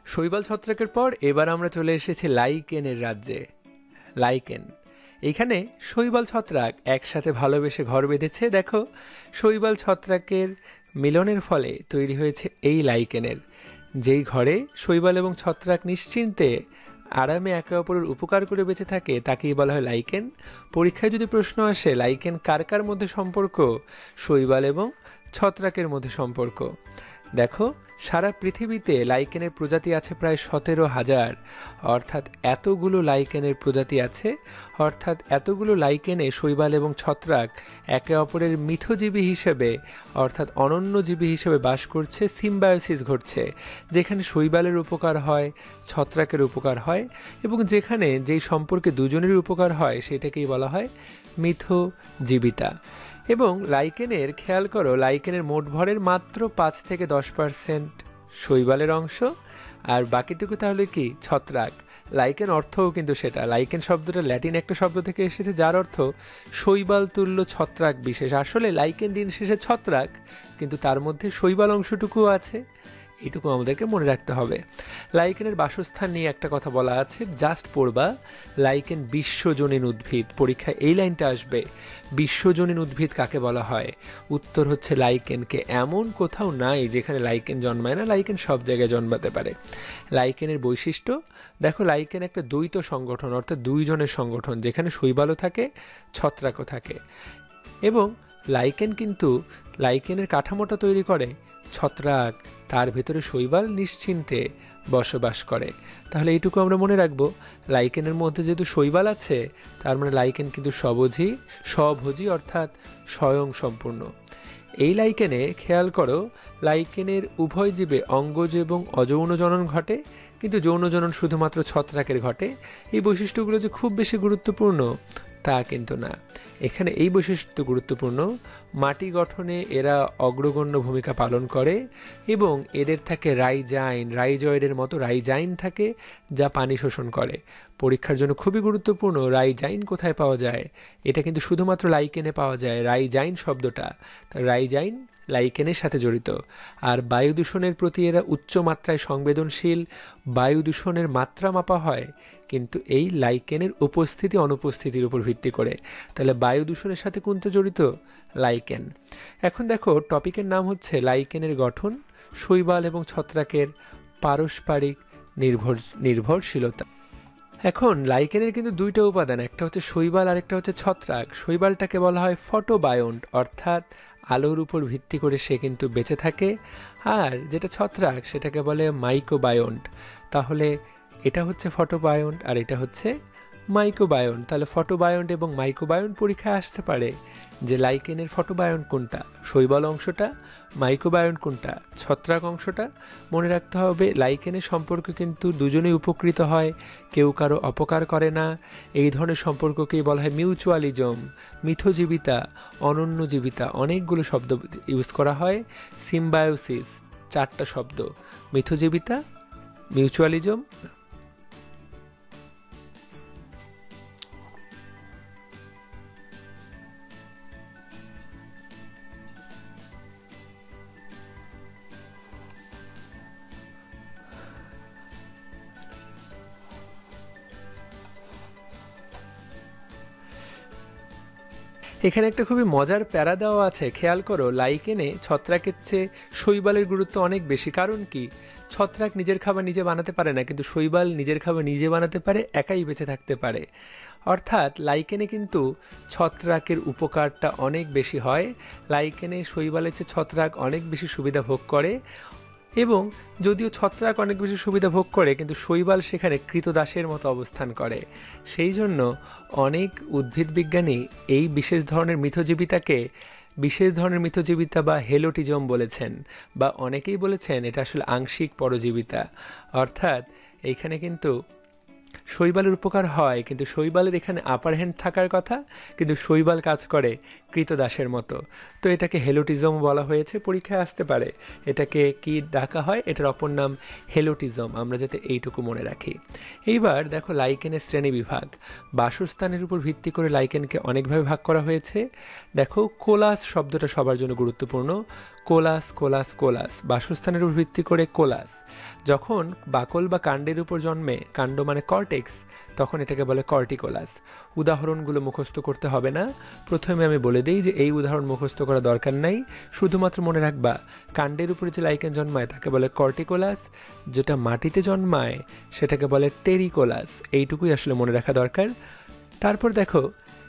শৈবাল ছত্রাকের পর এবার আমরা চলে এসেছি লাইকেনের রাজ্যে। লাইকেন, এইখানে শৈবাল ছত্রাক একসাথে ভালোবেসে ঘর বেঁধেছে। দেখো, শৈবাল ছত্রাকের মিলনের ফলে তৈরি হয়েছে এই লাইকেনের, যেই ঘরে শৈবাল এবং ছত্রাক নিশ্চিন্তে আরামে একে অপরের উপকার করে বেঁচে থাকে তাকেই বলা হয় লাইকেন। পরীক্ষায় যদি প্রশ্ন আসে লাইকেন কার কার মধ্যে সম্পর্ক, শৈবাল এবং ছত্রাকের মধ্যে সম্পর্ক। দেখো, সারা পৃথিবীতে লাইকেনের প্রজাতি আছে প্রায় 17,000। অর্থাৎ এতগুলো লাইকেনের প্রজাতি আছে, অর্থাৎ এতগুলো লাইকেনে শৈবাল এবং ছত্রাক একে অপরের মিথজীবী হিসেবে অর্থাৎ অনন্যজীবী হিসেবে বাস করছে। সিম্বায়োসিস ঘটছে, যেখানে শৈবালের উপকার হয়, ছত্রাকের উপকার হয়, এবং যেখানে যেই সম্পর্কে দুজনেরই উপকার হয় সেটাকেই বলা হয় মিথজীবিতা। এবং লাইকেনের খেয়াল করো, লাইকেনের মোট ভরের মাত্র 5 থেকে 10% শৈবালের অংশ, আর বাকিটুকু তাহলে কি ছত্রাক। লাইকেন অর্থও কিন্তু সেটা, লাইকেন শব্দটা ল্যাটিন একটা শব্দ থেকে এসেছে যার অর্থ শৈবাল তুল্য ছত্রাক বিশেষ। আসলে লাইকেন দিন শেষে ছত্রাক, কিন্তু তার মধ্যে শৈবাল অংশটুকুও আছে, এইটুকু আমাদেরকে মনে রাখতে হবে। লাইকেনের বাসস্থান নিয়ে একটা কথা বলা আছে, জাস্ট পড়বা, লাইকেন বিশ্বজনীন উদ্ভিদ। পরীক্ষায় এই লাইনটা আসবে, বিশ্বজনীন উদ্ভিদ কাকে বলা হয়? উত্তর হচ্ছে লাইকেনকে। এমন কোথাও নাই যেখানে লাইকেন জন্মায় না, লাইকেন সব জায়গায় জন্মাতে পারে। লাইকেনের বৈশিষ্ট্য দেখো, লাইকেন একটা দ্বৈত সংগঠন, অর্থাৎ দুইজনের সংগঠন, যেখানে শৈবালও থাকে ছত্রাকও থাকে। এবং লাইকেন কিন্তু লাইকেনের কাঠামোটা তৈরি করে ছত্রাক, তার ভেতরে শৈবাল নিশ্চিন্তে বসবাস করে। তাহলে এইটুকু আমরা মনে রাখবো, লাইকেনের মধ্যে যেহেতু শৈবাল আছে তার মানে লাইকেন কিন্তু স্বভোজী অর্থাৎ স্বয়ং সম্পূর্ণ। এই লাইকেনে খেয়াল করো, লাইকেনের উভয় জীবে অঙ্গজ এবং অযৌন জনন ঘটে, কিন্তু যৌন জনন শুধুমাত্র ছত্রাকের ঘটে। এই বৈশিষ্ট্যগুলো যে খুব বেশি গুরুত্বপূর্ণ তা কিন্তু না। এখানে এই বৈশিষ্ট্য গুরুত্বপূর্ণ, মাটি গঠনে এরা অগ্রগণ্য ভূমিকা পালন করে এবং এদের থাকে রাইজয়েডের মতো রাইজাইন থাকে যা পানি শোষণ করে। পরীক্ষার জন্য খুবই গুরুত্বপূর্ণ, রাইজাইন কোথায় পাওয়া যায়? এটা কিন্তু শুধুমাত্র লাইকেনে পাওয়া যায়, রাইজাইন শব্দটা। রাইজাইন লাইকেনের সাথে জড়িত। আর বায়ু দূষণের প্রতি এরা উচ্চ মাত্রায় সংবেদনশীল। বায়ু দূষণের মাত্রা মাপা হয় কিন্তু এই লাইকেনের উপস্থিতি অনুপস্থিতির উপর ভিত্তি করে। তাহলে বায়ু দূষণের সাথে কোনটা জড়িত? লাইকেন। এখন দেখো, টপিকের নাম হচ্ছে লাইকেনের গঠন, শৈবাল এবং ছত্রাকের পারস্পরিক নির্ভরশীলতা। এখন লাইকেনের কিন্তু দুইটা উপাদান, একটা হচ্ছে শৈবাল আর একটা হচ্ছে ছত্রাক। শৈবালটাকে বলা হয় ফটোবায়ন্ট, অর্থাৎ আলোর উপর ভিত্তি করে সে কিন্তু বেঁচে থাকে, আর যেটা ছত্রাক সেটাকে বলে মাইক্রোবায়ন্ট। তাহলে এটা হচ্ছে ফটোবায়ন্ট আর এটা হচ্ছে মাইক্রোবায়ন্ট। তাহলে ফটোবায়ন্ট এবং মাইক্রোবায়ন্ট পরীক্ষায় আসতে পারে যে লাইকেনের ফটোবায়ন্ট কোনটা, শৈবাল অংশটা, মাইক্রোবায়ন্ট কোনটা, ছত্রাক অংশটা। মনে রাখতে হবে লাইকেনের সম্পর্ক কিন্তু দুজনেই উপকৃত হয়, কেউ কারো অপকার করে না। এই ধরনের সম্পর্ককেই বলা হয় মিউচুয়ালিজম, মিথজীবিতা, অনন্যজীবিতা। অনেকগুলো শব্দ ইউজ করা হয়। সিম্বায়োসিস, 4টা শব্দ, মিথজীবিতা, মিউচুয়ালিজম। এখানে একটা খুবই মজার প্যারা দেওয়া আছে, খেয়াল করো, লাইকেনে ছত্রাকের চেয়ে শৈবালের গুরুত্ব অনেক বেশি। কারণ কি? ছত্রাক নিজের খাবার নিজে বানাতে পারে না, কিন্তু শৈবাল নিজের খাবার নিজে বানাতে পারে, একাই বেঁচে থাকতে পারে। অর্থাৎ লাইকেনে কিন্তু ছত্রাকের উপকারটা অনেক বেশি হয়। লাইকেনে শৈবালের চেয়ে ছত্রাক অনেক বেশি সুবিধা ভোগ করে, এবং যদিও ছত্রাক অনেক বেশি সুবিধা ভোগ করে কিন্তু শৈবাল সেখানে কৃতদাসের মতো অবস্থান করে। সেই জন্য অনেক উদ্ভিদ বিজ্ঞানী এই বিশেষ ধরনের মিথজীবিতা বা হেলোটিজম বলেছেন, বা অনেকেই বলেছেন এটা আসলে আংশিক পরজীবিতা। অর্থাৎ এইখানে কিন্তু শৈবালের উপকার হয়, কিন্তু শৈবালের এখানে আপার হ্যান্ড থাকার কথা, কিন্তু শৈবাল কাজ করে কৃতদাসের মতো। তো এটাকে হেলোটিজম বলা হয়েছে, পরীক্ষায় আসতে পারে এটাকে কি ডাকা হয়, এটার অপর নাম হেলোটিজম, আমরা যাতে এইটুকু মনে রাখি। এইবার দেখো লাইকেনের শ্রেণী বিভাগ। বাসস্থানের উপর ভিত্তি করে লাইকেনকে অনেকভাবে ভাগ করা হয়েছে। দেখো, কোলাস শব্দটা সবার জন্য গুরুত্বপূর্ণ। কোলাস কোলাস কোলাস, বাসস্থানের উপর ভিত্তি করে কোলাস। যখন বাকল বা কাণ্ডের উপর জন্মে, কাণ্ড মানে কর্টেক্স, তখন এটাকে বলে কর্টিকোলাস। উদাহরণগুলো মুখস্থ করতে হবে না, প্রথমে আমি বলে দিই যে এই উদাহরণ মুখস্থ করা দরকার নাই, শুধুমাত্র মনে রাখবা কাণ্ডের উপরে যে লাইকেন জন্মায় তাকে বলে কর্টিকোলাস, যেটা মাটিতে জন্মায় সেটাকে বলে টেরিকোলাস। এইটুকুই আসলে মনে রাখা দরকার। তারপর দেখো,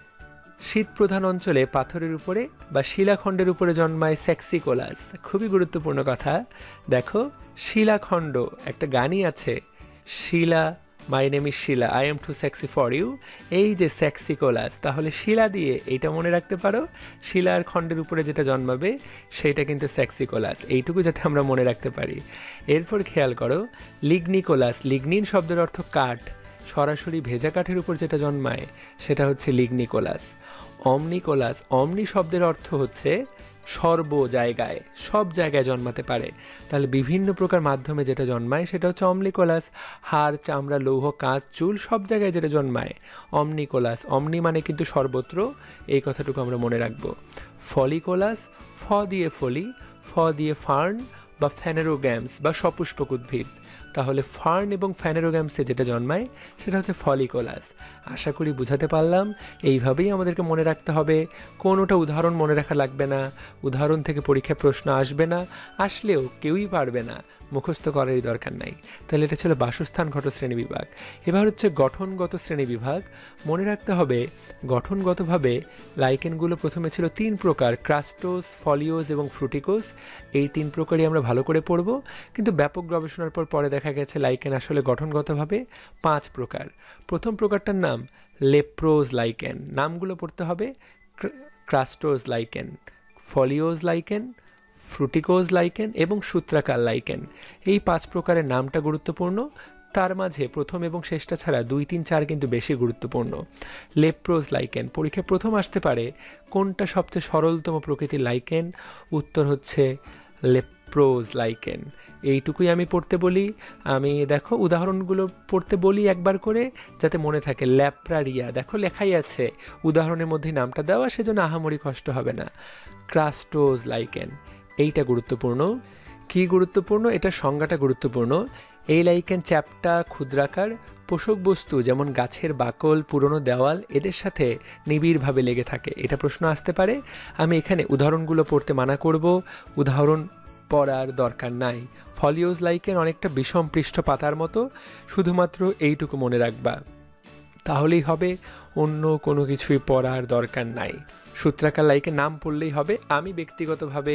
শীত প্রধান অঞ্চলে পাথরের উপরে বা শিলাখণ্ডের উপরে জন্মায় সেক্সিকোলাস। খুবই গুরুত্বপূর্ণ কথা। দেখো, শিলাখণ্ড, একটা গানই আছে, Sheila, my name is Sheila, I am too sexy for you. এই যে সেক্সিকোলাস, তাহলে শিলা দিয়ে এইটা মনে রাখতে পারো, শিলার খণ্ডের উপরে যেটা জন্মাবে সেইটা কিন্তু সেক্সিকোলাস। এইটুকু যাতে আমরা মনে রাখতে পারি। এরপর খেয়াল করো, লিগনিকোলাস। লিগনিন শব্দের অর্থ কাঠ, সরাসরি ভেজা কাঠের উপর যেটা জন্মায় সেটা হচ্ছে লিগনিকোলাস। অমনিকোলাস, অমনি শব্দের অর্থ হচ্ছে সর্ব জায়গায়, সব জায়গায় জন্মাতে পারে, তাহলে বিভিন্ন প্রকার মাধ্যমে যেটা জন্মায় সেটা হচ্ছে অমনিকোলাস। হাড়, চামড়া, লৌহ, কাঁচ, চুল, সব জায়গায় যেটা জন্মায় অমনিকোলাস। অমনি মানে কিন্তু সর্বত্র, এই কথাটুকু আমরা মনে রাখবো। ফলিকোলাস, ফ দিয়ে ফলি, ফ দিয়ে ফার্ন বা ফ্যানেরোগ্যামস বা সপুষ্পক উদ্ভিদ, তাহলে ফার্ন এবং ফ্যানেরোগ্যামসে যেটা জন্মায় সেটা হচ্ছে ফলিকোলাস। আশা করি বুঝাতে পারলাম। এইভাবেই আমাদেরকে মনে রাখতে হবে, কোনোটা উদাহরণ মনে রাখা লাগবে না, উদাহরণ থেকে পরীক্ষায় প্রশ্ন আসবে না, আসলেও কেউই পারবে না, মুখস্থ করারই দরকার নাই। তাহলে এটা ছিল বাসস্থানগত শ্রেণীবিভাগ। এবার হচ্ছে গঠনগত শ্রেণীবিভাগ। মনে রাখতে হবে গঠনগতভাবে লাইকেনগুলো প্রথমে ছিল 3 প্রকার, ক্রাস্টোস, ফলিওস এবং ফ্রুটিকোস। এই 3 প্রকারই আমরা ভালো করে পড়ব, কিন্তু ব্যাপক গবেষণার পরে দেখা গেছে লাইকেন আসলে গঠনগতভাবে 5 প্রকার। প্রথম প্রকারটার নাম লেপ্রোজ লাইকেন। নামগুলো পড়তে হবে, crustose lichen, foliose lichen, fruticose lichen এবং সূত্রাকার লাইকেন। এই 5 প্রকারের নামটা গুরুত্বপূর্ণ, তার মাঝে প্রথম এবং শেষটা ছাড়া 2, 3, 4 কিন্তু বেশি গুরুত্বপূর্ণ। লেপ্রোজ লাইকেন, পরীক্ষায় প্রথম আসতে পারে কোনটা সবচেয়ে সরলতম প্রকৃতির লাইকেন, উত্তর হচ্ছে লেপ্রোজ লাইকেন। এইটুকুই আমি পড়তে বলি। আমি দেখো উদাহরণগুলো পড়তে বলি একবার করে, যাতে মনে থাকে। ল্যাপ্রারিয়া, দেখো লেখাই আছে, উদাহরণের মধ্যে নামটা দেওয়া, সেজন্য আহামরি কষ্ট হবে না। ক্রাস্টোজ লাইকেন, এইটা গুরুত্বপূর্ণ। কি গুরুত্বপূর্ণ? এটা সংজ্ঞাটা গুরুত্বপূর্ণ। এই লাইকেন চ্যাপ্টা, ক্ষুদ্রাকার, পোষক বস্তু যেমন গাছের বাকল, পুরনো দেওয়াল, এদের সাথে নিবিড়ভাবে লেগে থাকে। এটা প্রশ্ন আসতে পারে। আমি এখানে উদাহরণগুলো পড়তে মানা করব, উদাহরণ পড়ার দরকার নাই। ফলিওজ লাইকেন অনেকটা বিষম পৃষ্ঠ পাতার মতো, শুধুমাত্র এইটুকু মনে রাখবা, তাহলেই হবে, অন্য কোনো কিছুই পড়ার দরকার নাই। সূত্রাকার লাইকেন নাম পড়লেই হবে। আমি ব্যক্তিগতভাবে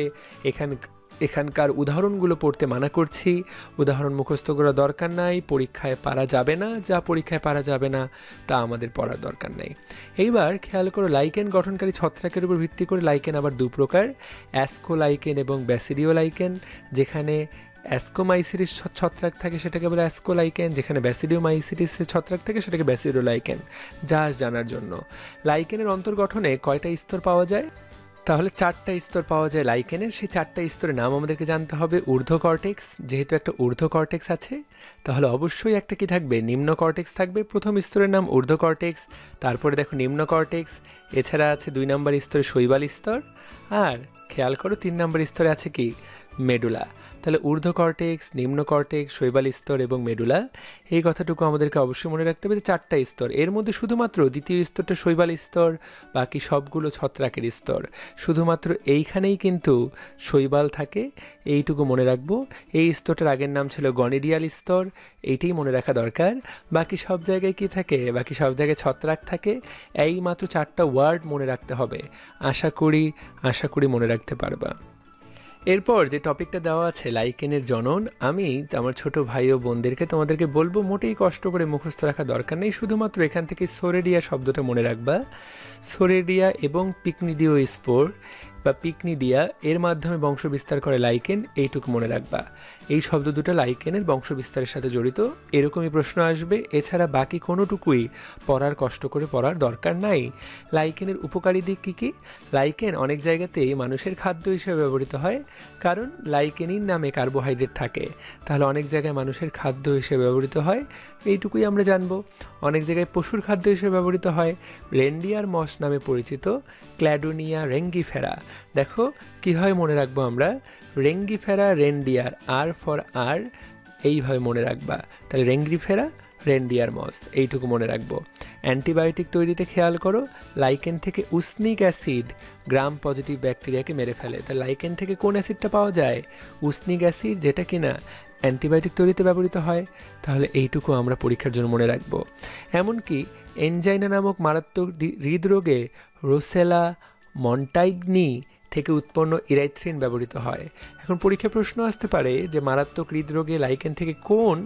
এখানকার উদাহরণগুলো পড়তে মানা করছি, উদাহরণ মুখস্থ করার দরকার নাই, পরীক্ষায় পারা যাবে না, যা পরীক্ষায় পারা যাবে না তা আমাদের পড়ার দরকার নেই। এইবার খেয়াল করো, লাইকেন গঠনকারী ছত্রাকের উপর ভিত্তি করে লাইকেন আবার 2 প্রকার, অ্যাসকোলাইকেন এবং ব্যাসিডিও লাইকেন। যেখানে অ্যাসকোমাইসিটিস ছত্রাক থাকে সেটাকে বলে অ্যাসকোলাইকেন, যেখানে ব্যাসিডিওমাইসিটিসের ছত্রাক থাকে সেটাকে ব্যাসিডোলাইকেন। জানার জন্য লাইকেনের অন্তর্গঠনে কয়টা স্তর পাওয়া যায়? তাহলে 4টা স্তর পাওয়া যায় লাইকেনের। সেই 4টা স্তরের নাম আমাদেরকে জানতে হবে। ঊর্ধ্ব কর্টেক্স, যেহেতু একটা ঊর্ধ্ব কর্টেক্স আছে তাহলে অবশ্যই একটা কি থাকবে, নিম্ন কর্টেক্স থাকবে। প্রথম স্তরের নাম ঊর্ধ্ব কর্টেক্স, তারপরে দেখো নিম্ন কর্টেক্স, এছাড়া আছে 2 নম্বর স্তরে শৈবাল স্তর, আর খেয়াল করো 3 নম্বর স্তরে আছে কি, মেডুলা। তাহলে ঊর্ধ্ব কর্টেক্স, নিম্ন কর্টেক্স, শৈবাল স্তর এবং মেডুলা, এই কথাটুকু আমাদেরকে অবশ্যই মনে রাখতে হবে যে 4টা স্তর। এর মধ্যে শুধুমাত্র দ্বিতীয় স্তরটা শৈবাল স্তর, বাকি সবগুলো ছত্রাকের স্তর। শুধুমাত্র এইখানেই কিন্তু শৈবাল থাকে, এইটুকু মনে রাখবো। এই স্তরটার আগের নাম ছিল গনিডিয়াল স্তর, এইটাই মনে রাখা দরকার। বাকি সব জায়গায় কি থাকে, বাকি সব জায়গায় ছত্রাক থাকে। এই মাত্র 4টা ওয়ার্ড মনে রাখতে হবে। আশা করি মনে রাখতে পারবা। এরপর যে টপিকটা দেওয়া আছে লাইকেনের জনন, আমি আমার ছোট ভাই ও বোনদেরকে তোমাদেরকে বলবো মোটেই কষ্ট করে মুখস্থ রাখা দরকার নেই, শুধুমাত্র এখান থেকে সোরেডিয়া শব্দটা মনে রাখবা। সোরেডিয়া এবং পিকনিডিও স্পোর বা পিকনিডিয়া এর মাধ্যমে বংশবিস্তার করে লাইকেন, এইটুকু মনে রাখবা। এই শব্দ দুটো লাইকেনের বংশবিস্তারের সাথে জড়িত, এরকমই প্রশ্ন আসবে। এছাড়া বাকি কোনোটুকুই পড়ার কষ্ট করে পড়ার দরকার নাই। লাইকেনের উপকারী দিক কী কী? লাইকেন অনেক জায়গাতেই মানুষের খাদ্য হিসেবে ব্যবহৃত হয়, কারণ লাইকেনিন নামে কার্বোহাইড্রেট থাকে, তাহলে অনেক জায়গায় মানুষের খাদ্য হিসেবে ব্যবহৃত হয়, এইটুকুই আমরা জানবো। অনেক জায়গায় পশুর খাদ্য হিসেবে ব্যবহৃত হয়। রেনডিয়ার মস নামে পরিচিত ক্ল্যাডোনিয়া রেঙ্গিফেরা। দেখো কি হয় মনে রাখবো আমরা, রেঙ্গিফেরা রেনডিয়ার, আর ফর আর, এইভাবে মনে রাখবা। তাহলে রেঙ্গিফেরা রেনডিয়ার মস, এইটুকু মনে রাখবো। অ্যান্টিবায়োটিক তৈরিতে খেয়াল করো, লাইকেন থেকে উসনিক অ্যাসিড গ্রাম পজিটিভ ব্যাকটেরিয়াকে মেরে ফেলে। তাহলে লাইকেন থেকে কোন অ্যাসিডটা পাওয়া যায়? উসনিক অ্যাসিড, যেটা কিনা অ্যান্টিবায়োটিক তৈরিতে ব্যবহৃত হয়। তাহলে এইটুকু আমরা পরীক্ষার জন্য মনে রাখবো। এমনকি এনজাইনা নামক মারাত্মক হৃদরোগে রোসেলা মন্টাইগনি থেকে উৎপন্ন ইরাইথ্রিন ব্যবহৃত হয়। এখন পরীক্ষা প্রশ্ন আসতে পারে যে মারাত্মক হৃদরোগে লাইকেন থেকে কোন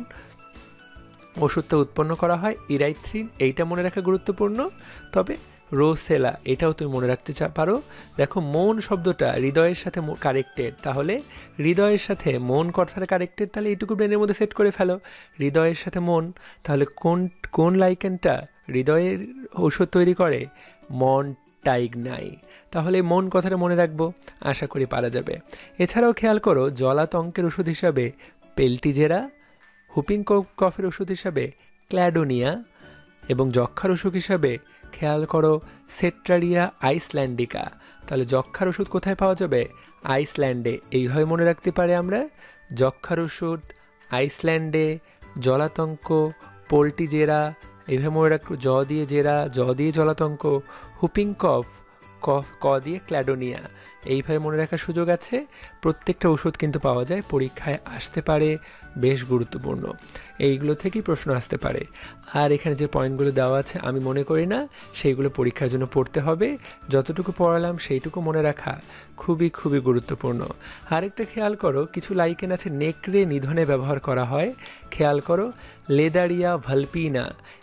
ওষুধটা উৎপন্ন করা হয়? ইরাইথ্রিন, এইটা মনে রাখা গুরুত্বপূর্ণ। তবে রোসেলা এটাও তুমি মনে রাখতে পারো। দেখো মন শব্দটা হৃদয়ের সাথে কারেক্টেড, তাহলে হৃদয়ের সাথে মন কথাটা কারেক্টেড, তাহলে এইটুকু ব্রেনের মধ্যে সেট করে ফেলো, হৃদয়ের সাথে মন। তাহলে কোন কোন লাইকেনটা হৃদয়ের ওষুধ তৈরি করে? মন্টাইগনাই। তাহলে মন কথাটা মনে রাখবো, আশা করি পারা যাবে। এছাড়াও খেয়াল করো জলাতঙ্কের ওষুধ হিসাবে পেলটিজেরা, হুপিং কফের ওষুধ হিসাবে ক্ল্যাডোনিয়া, এবং যক্ষার ওষুধ হিসাবে খেয়াল করো সেট্রারিয়া আইসল্যান্ডিকা। তাহলে যক্ষার ওষুধ কোথায় পাওয়া যাবে? আইসল্যান্ডে। এইভাবে মনে রাখতে পারে আমরা, যক্ষার ওষুধ আইসল্যান্ডে, জলাতঙ্ক পোল্টিজেরা, এইভাবে মনে রাখবো, জ দিয়ে জেরা, জ দিয়ে জলাতঙ্ক, হুপিং কফ, কফ ক দিয়ে ক্ল্যাডোনিয়া। এইভাবে মনে রাখার সুযোগ আছে। প্রত্যেকটা ওষুধ কিন্তু পাওয়া যায়, পরীক্ষায় আসতে পারে, বেশ গুরুত্বপূর্ণ। এইগুলো থেকেই প্রশ্ন আসতে পারে। আর এখানে যে পয়েন্টগুলো দেওয়া আছে আমি মনে করি না সেইগুলো পরীক্ষার জন্য পড়তে হবে। যতটুকু পড়ালাম সেইটুকু মনে রাখা খুবই খুবই গুরুত্বপূর্ণ। আরেকটা খেয়াল করো, কিছু লাইকেন আছে নেকড়ে নিধনে ব্যবহার করা হয়। খেয়াল করো লেদারিয়া ভালপিনা,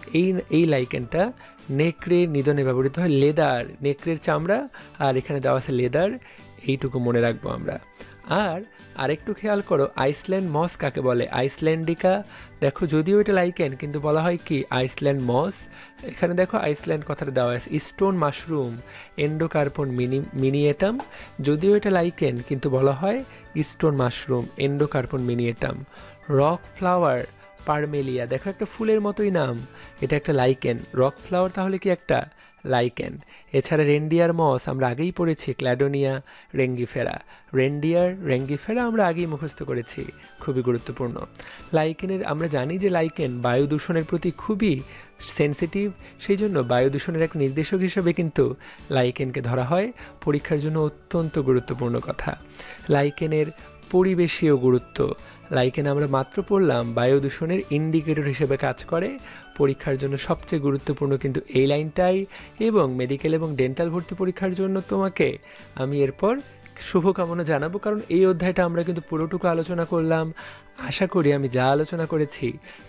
এই লাইকেনটা নেকড়ে নিধনে ব্যবহৃত হয়। লেদার, নেকড়ের চামড়া, আর এখানে দেওয়া আছে লেদার, এইটুকু মনে রাখবো আমরা। আর আরেকটু খেয়াল করো আইসল্যান্ড মস কাকে বলে? আইসল্যান্ডিকা। দেখো যদিও এটা লাইকেন কিন্তু বলা হয় কি আইসল্যান্ড মস। এখানে দেখো আইসল্যান্ড কথাটা দেওয়া আছে। স্টোন মাশরুম এন্ডোকার্পন মিনিয়েটাম, যদিও এটা লাইকেন কিন্তু বলা হয় স্টোন মাশরুম এন্ডোকার্পন মিনিয়েটাম। রক ফ্লাওয়ার পারমেলিয়া, দেখো একটা ফুলের মতোই নাম, এটা একটা লাইকেন। রক ফ্লাওয়ার তাহলে কি একটা লাইকেন। এছাড়া রেনডিয়ার মস আমরা আগেই পড়েছি, ক্ল্যাডোনিয়া রেঙ্গিফেরা। রেঙ্গিফেরা আমরা আগেই মুখস্থ করেছি, খুবই গুরুত্বপূর্ণ। লাইকেনের আমরা জানি যে লাইকেন বায়ু দূষণের প্রতি খুবই সেন্সিটিভ, সেই জন্য বায়ু দূষণের এক নির্দেশক হিসেবে কিন্তু লাইকেনকে ধরা হয়। পরীক্ষার জন্য অত্যন্ত গুরুত্বপূর্ণ কথা। লাইকেনের পরিবেশীয় গুরুত্ব, লাইকেন আমরা মাত্র পড়লাম বায়ু দূষণের ইন্ডিকেটর হিসেবে কাজ করে। পরীক্ষার জন্য সবচেয়ে গুরুত্বপূর্ণ কিন্তু এই লাইনটাই। এবং মেডিকেল এবং ডেন্টাল ভর্তি পরীক্ষার জন্য তোমাকে আমি এরপর শুভকামনা জানাবো, কারণ এই অধ্যায়টা আমরা কিন্তু পুরোটুকু আলোচনা করলাম। আশা করি আমি যা আলোচনা করেছি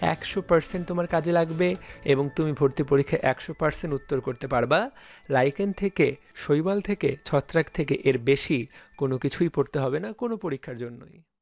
100% তোমার কাজে লাগবে এবং তুমি ভর্তি পরীক্ষায় 100% উত্তর করতে পারবা। লাইকেন থেকে, শৈবাল থেকে, ছত্রাক থেকে এর বেশি কোনো কিছুই পড়তে হবে না কোনো পরীক্ষার জন্যই।